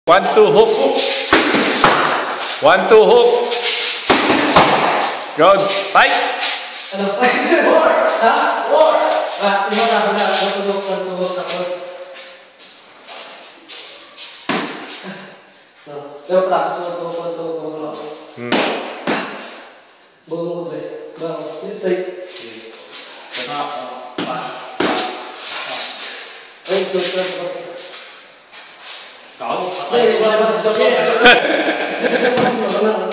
1, 2, hook. 1, 2, hook. Good. Fight. Ano, fight? War! Ha? War! Iba na. Matulog, tapos. Pero practice matulog. Bangun ko ba eh? Bangun. Yes, like. Ay, so. Kau? Ay, wala.